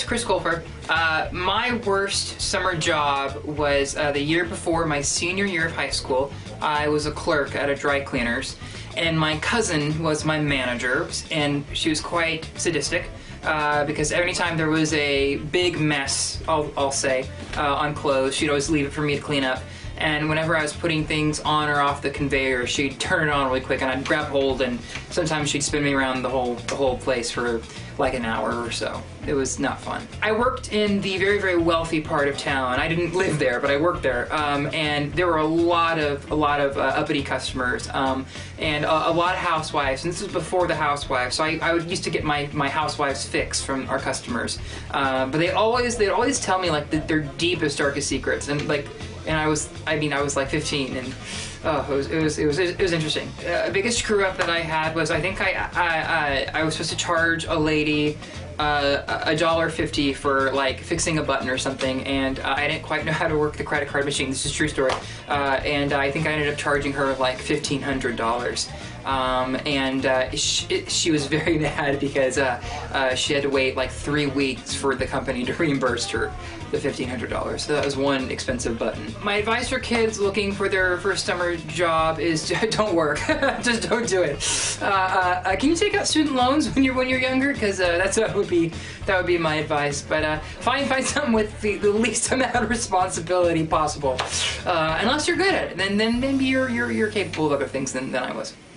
guys, Chris Colfer. My worst summer job was the year before my senior year of high school. I was a clerk at a dry cleaners, and my cousin was my manager, and she was quite sadistic because every time there was a big mess, I'll say, on clothes, she'd always leave it for me to clean up. And whenever I was putting things on or off the conveyor, she'd turn it on really quick, and I'd grab hold, and sometimes she'd spin me around the whole place for like an hour or so. It was not fun. I worked in the very, very wealthy part of town. I didn't live there, but I worked there, and there were a lot of uppity customers, and a lot of housewives. And this was before the housewives, so I used to get my housewives fix from our customers. But they'd always tell me like their deepest, darkest secrets, and like. And I was like 15, and it was interesting. The biggest screw up that I had was I think I was supposed to charge a lady $1.50 for like fixing a button or something, and I didn't quite know how to work the credit card machine. This is a true story, and I think I ended up charging her like $1,500. She was very mad because she had to wait like 3 weeks for the company to reimburse her the $1,500. So that was one expensive button. My advice for kids looking for their first summer job is don't work. Just don't do it. Can you take out student loans when you're younger? Because that would be my advice. But find something with the least amount of responsibility possible. Unless you're good at it, then maybe you're capable of other things than I was.